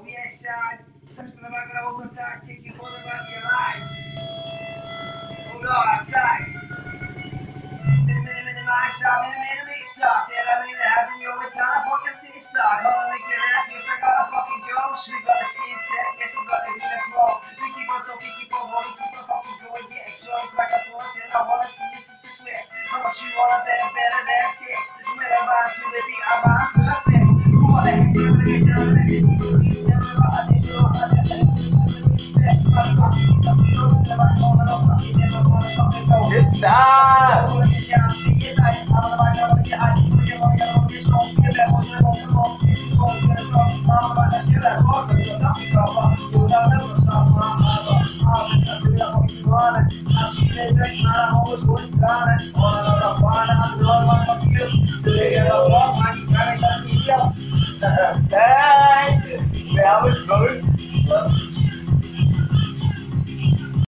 yes, touch the back of the time, take you for the rest of your life. Oh God, outside. Mini my shop, mini big shop. Say that in the house and you always trying to fucking see stock. Calling me get rap, you still got a fucking jokes. We got a skin set, yes, we got a green smoke. We keep on talking, keep on rolling, keep on fucking going, yeah. So it's like a force and I wanna see your sister sweat. How much you wanna bet better than sex? When I'm out to the beat, I'm out to the fit. Who wanna hang me when I get down to this? You never know how this go, how that thing. It's up. Hey, yeah, I was going.